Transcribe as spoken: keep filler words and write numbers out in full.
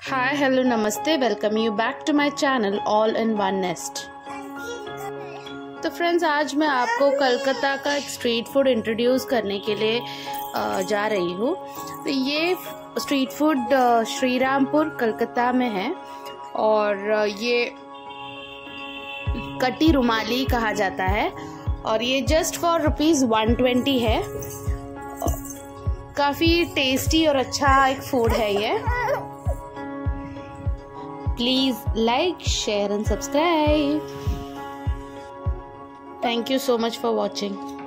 Hi, hello, namaste. Welcome you back to my channel All in One Nest. तो friends, आज मैं आपको कलकत्ता का एक स्ट्रीट फूड इंट्रोड्यूस करने के लिए जा रही हूँ। तो ये स्ट्रीट फूड श्रीरामपुर कलकत्ता में है और ये कटी रुमाली कहा जाता है और ये just for rupees one twenty है। काफ़ी टेस्टी और अच्छा एक फूड है ये। Please like, share and subscribe. Thank you so much for watching.